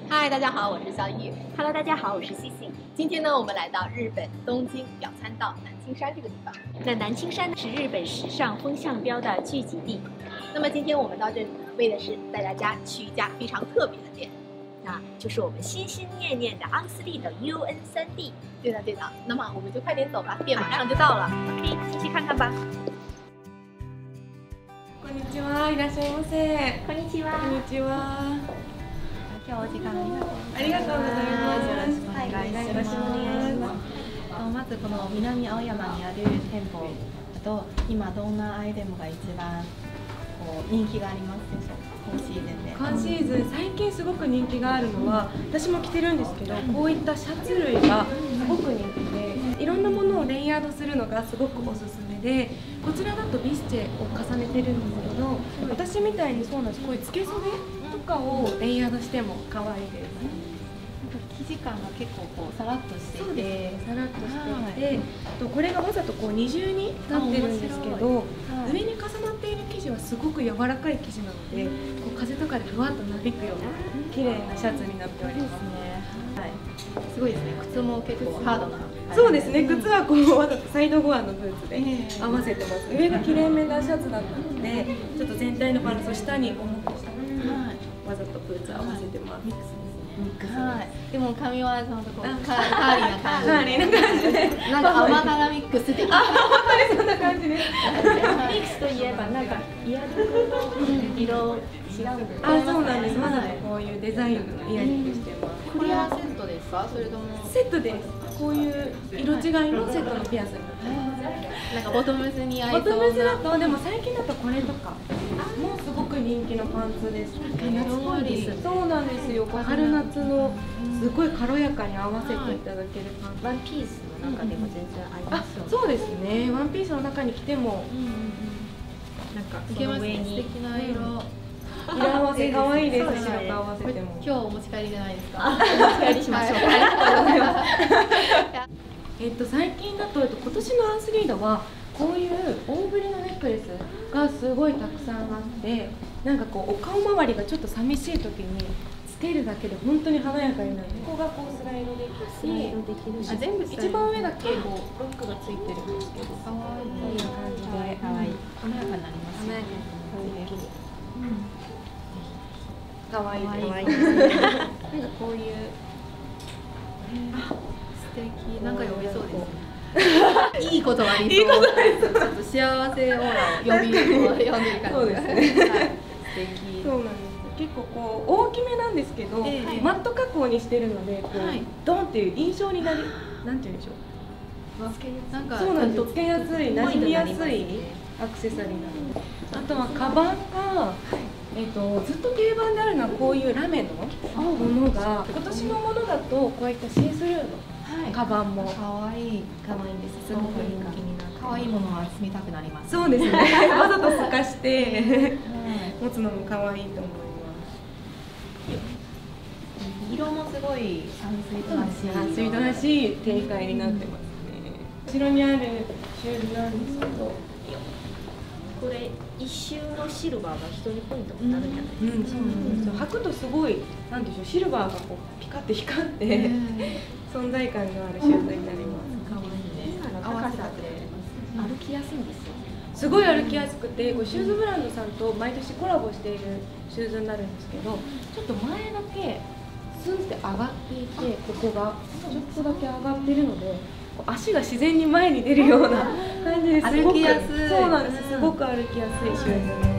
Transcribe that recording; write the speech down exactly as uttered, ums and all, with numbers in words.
嗨，大家好，我是肖玉。 Hello， 大家好，我是 C C。 今天呢，我们来到日本东京表参道南青山这个地方。 那南青山是日本时尚风向标的聚集地。 那么今天我们到这里呢，为的是带大家去一家非常特别的店， 那就是我们心心念念的昂斯利的 U N 三 D。 对的，对的。那么我们就快点走吧，店马上就到了， 可以进去看看吧。 こんにちは、いらっしゃいませ。 こんにちは。 こんにちは。 今日お時間ありがとうございます。 よろしくお願いします。 よろしくお願いします。 まずこの南青山にある店舗だと今どんなアイテムが一番こう人気がありますでしょうか。今シーズンで。 今シーズン最近すごく人気があるのは私も着てるんですけど、こういったシャツ類がすごく人気で、いろんなものをレイヤードするのがすごくおすすめで、こちらだとビスチェを重ねてるんですけど、私みたいにそうなんです。こういう付け袖とかをレイヤードしても可愛いです。 生地感が結構こうさらっとしていて、 そうですさらっとしていて、とこれがわざとこう二重になってるんですけど、上に重なっている生地はすごく柔らかい生地なので、こう風とかでふわっとなびくような綺麗なシャツになっておりますね。はい、 すごいですね。靴も結構ハードな。 そうですね。靴はこうわざとサイドゴアのブーツで合わせてます。上が綺麗めなシャツだったので、ちょっと全体のバランスを下に重くしたので、わざとブーツ合わせてます。ミックスですね。 はい。でも髪はちゃんとこうカーリーな感じ。 カーリーな感じで。 なんか甘辛ミックス的。 あ、本当にそんな感じです。 ミックスといえばなんかイヤリングの色違うんですか。 あ、そうなんです。わざとこういうデザインのイヤリングしてます。 これはセットですか？それともセットです。こういう色違いのセットのピアスになってます。 なんかボトムスに合いそうな。 ボトムスだとでも最近だとこれとかもうすごく人気のパンツです。 夏っぽいです。 そうなんですよ。春夏のすごい軽やかに合わせていただけるパンツ。 ワンピースの中でも全然合いますよね。 そうですね。ワンピースの中に着てもなんかいけますね。素敵な色。 色合わせ可愛いですね。白と合わせても。 今日お持ち帰りじゃないですか。 お持ち帰りしましょう。 ありがとうございます。 えっと最近だと今年のアンスリードはこういう大ぶりのネックレスがすごいたくさんあって、なんかこうお顔周りがちょっと寂しい時につけるだけで本当に華やかになる。ここがこうスライドできるし、あ全部一番上だけこうロックがついてるんですけど、可愛いこういう感じで可愛い華やかになりますね。 可愛い可愛い。なんかこういう素敵。なんか呼びそうです。いいことありそう。ちょっと幸せオーラを呼び呼んでる感じ。 そうですね。 素敵。 そうなんです。結構こう大きめなんですけど、 ええマット加工にしてるので、こう、 はいドンっていう印象になり、なんていうんでしょう。 なんかそうなんです。つけやすい、馴染みやすいポイントになりアクセサリーなので。あとはカバンが、えっとずっと定番であるのはこういうラメのものが、今年のものだとこういったシースルーのカバンも可愛い。 可愛いです。すごく人気になって。 可愛いものは集めたくなります。 そうですね。わざと透かして持つのも可愛いと思います。 色もすごいサンスイートらしい。 サンスイートらしい展開になってますね。後ろにあるシューズなんですけど、 これ一周のシルバーが一人ポイントになるんじゃないですか。 うん、そうなんですよ。履くとすごいなんでしょう、シルバーがこうピカって光って存在感のあるシューズになります。 可愛いね。 今の高さで歩きやすいんですよ。 すごい歩きやすくて、こうシューズブランドさんと毎年コラボしているシューズになるんですけど、ちょっと前だけスンって上がっていて、ここがちょっとだけ上がってるので、こう足が自然に前に出るような感じですごく歩きやすい。 そうなんです。すごく歩きやすいシューズです。